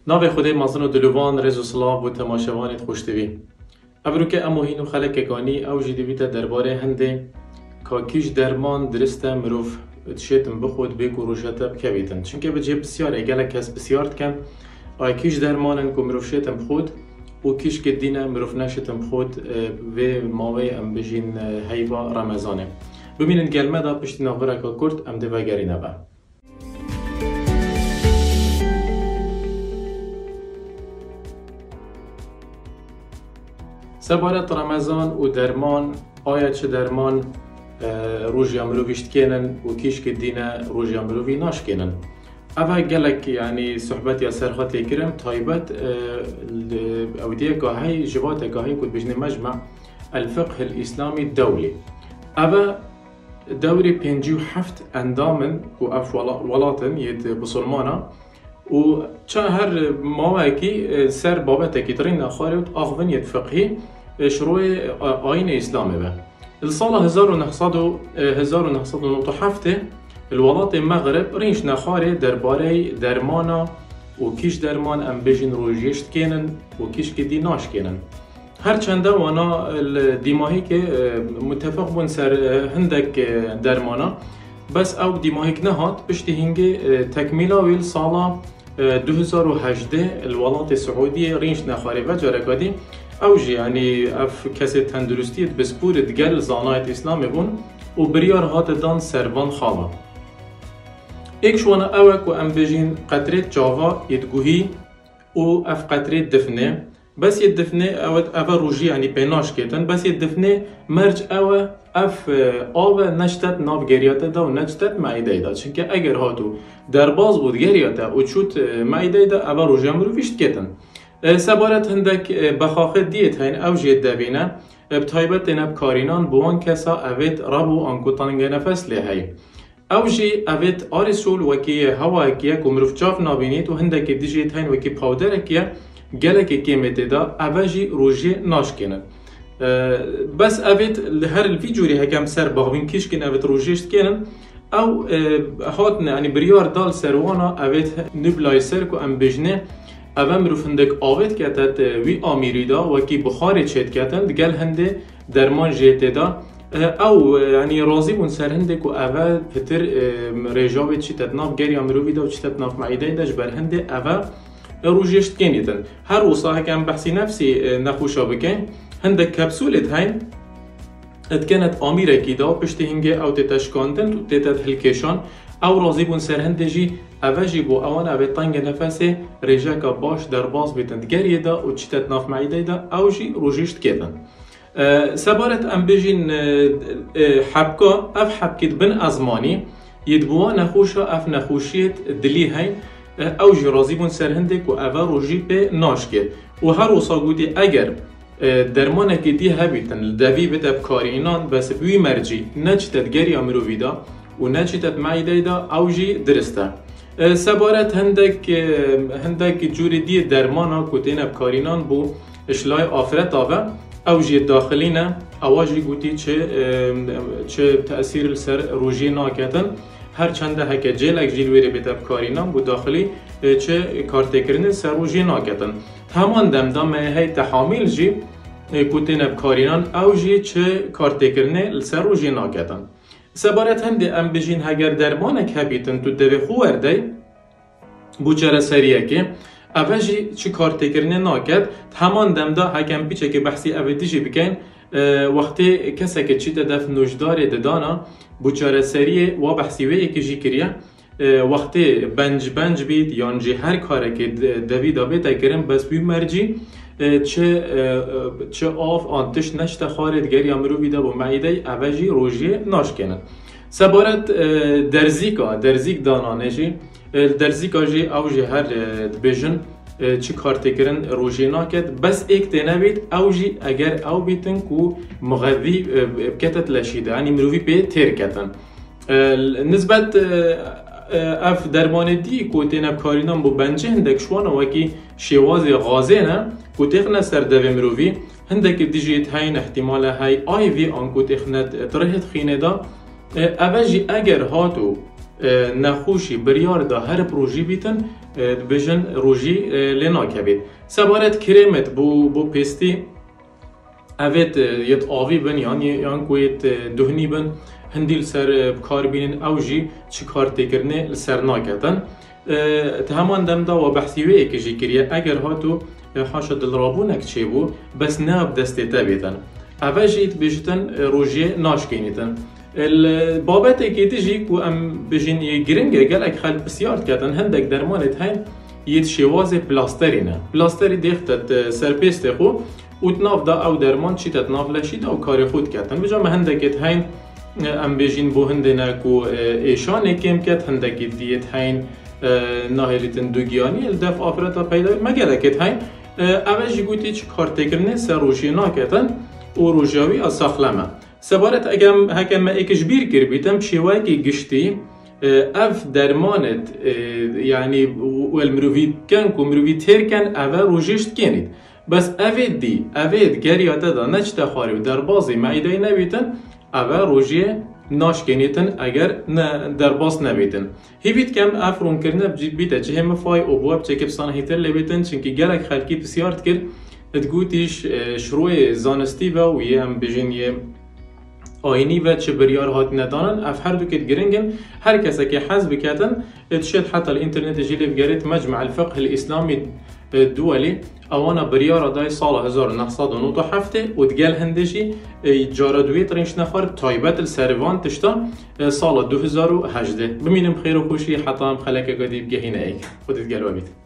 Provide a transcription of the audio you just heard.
ناو خدای مازن و دلوان رز و سلاف و تماشوانت خوشتوی. ابرو که اموهین و خلق کانی او جدی بیتا درباره هنده که کیش درمان درسته مروف تشیتم بخود بیکو روشتا بکویتن. چونکه بجه بسیار اگل کس بسیارت کن آی کیش درمانن که مروف شیتم خود و کیش که دینه مروف نشیتم خود و ماوی ام بجین هیوا رمضانه. ببینن گلمه دا پشتی ناغره که کرد ام ده وگری نبه. سبارت رمضان و درمان آیا چه درمان روژی امرویشت کنن و کیش که دینه روژی امروی ناش کنن. اوه گلک یعنی صحبت یا سرخط کرم تایبت اودیه گاهی جوات گاهی کد بجن مجمع الفقه الاسلامی الدولي. اوه دوری 57 اندامن و اف ولاتن ید بسلمانا و چه هر ماوکی سر بابت کترین نخارد آخوان ید فقهی شروع آین اسلامی به. السال 1907 الولات مغرب رینش نخاره درباره درمانا و کیش درمان ام بجین روژیشت کنن و کیش که دی ناش کنن. هرچنده وانا دیماهی که متفق بون سر هندک درمانا بس او دیماهی که نهاد پشتی هنگی تکمیلا ویل سالا 2018 الولات سعودی رینش نخاره و جارکادی اوجی یعنی اف کسی تندرستیت بسپور دگل زانایت اسلامی بون و بریار هات دان سروان خالا. ایک شوانا اوک و ام بجین قطره جاوا یدگوهی و اف قطره دفنه بس ید دفنه اوه روژی یعنی پیناش کتن بس ید دفنه مرج اوه اف آوه نشتت ناف گریاته دا و نشتت معیده دا چونکه اگر هاتو درباز بود گریاته و چوت معیده دا اوه روژی هم رو ویشت کتن. سبارت هندک بخاخه دیت هین او جید دبینه بطایبت نب کارینان بوان کسا اوید رابو آنکوتانگ نفس لیهی او جی اوید آرسول وکی هوا اکیه که مروف جاف نابینید و هندک دیجیت هین وکی پاودر اکیه گلک کیمت دا او جی روژی ناش کنن بس اوید هر الفیجوری هکم سر باوین کش کن اوید روژیشت کنن او هاتن یعنی بریار دال سروانا اوید نبلای سر که ام بجنه اوه مروف هندک آوید کتت وی آمیری دا وکی بخاری چید کتن دگل هنده درمان جیت دا او یعنی راضی بون سر هندک و اوه پتر رجاوید چیتت ناف گری امروی دا و چیتت ناف معیده دا جبر هنده اوه روژیشت کنیدن هر وصاحه که بحثی نفسی نخوشا بکن هندک کپسولت هین اتکنت آمیره کی دا پشتی هنگه او تتشکاندن و تتت هلکشان او راضی بون سر هنده جی اوه جی بو اوان اوه تنگ نفسه رجا که باش در باز بیتند گریه دا و چیتت ناف معیده دا او جی روژیشت کردن. سبارت ام بجین حبکا اف حبکت بن ازمانی یدبوا نخوشا اف نخوشیت دلی هین او جی راضی بون سر هنده که اوه روژی به ناش کرد و هر وصا گودی اگر درمانه که دی هبیتن لدوی بده بکارینان بس بوی مرجی نچتت گری امروی دا و نچتت معیده دا او جی درسته. سبارت هندک جوری دی درمانا کتین بکارینان بو اشلای آفرت آوه او جی داخلینه او جی گوتی چه تأثیر سر روژی ناکتن هر چنده هکه جیلک جیلویری بیت بکارینان بو داخلی چه کارتکرین سر روژی ناکتن همان دمدام هی تحامیل جی کتین بکارینان او جی چه کارتکرین سر روژی ناکتن. سبارت هنده ام بجین هگر درمانک هبیتن تو دوی خوورده بو چرا سریه که اوه جی چی کارتکرینه ناکد همان دمدا هکم بیچه که بحثی اوه دیجی بکن وقتی کسی که چی تدف نوشدار ددانا بو چرا سریه و بحثی وی که جی کریه وقتی بنج بید یانجی هر کاره که دوی دابه تکرم بس بی مرجی چه آف آنتش نشته خارد گری امرو بیده با معیده اوه جی روژی ناش کنن. سبارت درزیک دانانه جی درزیکا جی او جی هر دبیجن چی کارتکرن روژی ناکد بس ایک تنوید او جی اگر او بیتن کو مغذی بکتت لشیده یعنی مروی به تیر کتن نسبت اف درمان دی کو تنب کارینان بو بنجه هندک شوانه وکی شواز غازه نه کو تخنه سر دوی مروی هندک دیجیت هین احتمال های آی وی آن کو تخنه ترهت خینه دا اوه جی اگر هاتو نخوشی بریار دا هر پروژی بیتن بجن روژی لینا کبید سبارت کرمت بو پیستی اوید یت آوی بن یان کویت دهنی بن هندیل سر کار بینن او جی چی کار تکرنه سر ناکتن همان دم دا و بحثیوه که جی کریه اگر هاتو حاشا دلرابونک چی بو بس ناب دستی تابیتن اوه جیت بجتن روژی ناشکینیتن البابت که تجی کو ام بجین یه گرنگه گلک خل بسیار کتن هندک درمانت هین یت شواز پلاسترینه پلاستری دیختت سرپیست خو و تناف دا او درمان چی تناف لشید او کار خود کتن بجام هندکت هین ام بجین بو هندنا کو ایشانه کم کت هندکت دیت هین ناهلیتن دوگیانی الدف آفرتا پیدا مگلکت هین اوه جی گوتی چی کار تکرنه سر روژی ناکتن و روژاوی ساخلمه سبارت اگم هکم ایکش بیر کر بیتم شیوه که گشتی اف درمانت یعنی والمروفی کن کو مروفی تر کن اوه روژشت کنید بس اوید دی اوید گریاته دا نچتا خاری و در بازی معیده نبیتن اوه روژی ناش کنیتن اگر در باز نبیتن هیوید کم افرون کرنه بیتا چه هم فای او بواب چه که بسانه هیتر لبیتن چنکه گلک خلکی بسیارت کرد ادگوتیش شروع زانستی و یه هم بجین یه آینی و چه بریار هات ندانن اف هر دو کت گرنگن هر کسی که حزب کردن اتشد حتی الانترنت جیلی بگرید مجمع الفقه الاسلامی الدولي اوانا بريار داي سال 1997 و دگل هندشي جاردوی ترینش نفر تایبت السروان تشتا سال 2018 بمینم خیر و خوشی حتی هم خلک قدیب گهینه ایک خودت گلو بید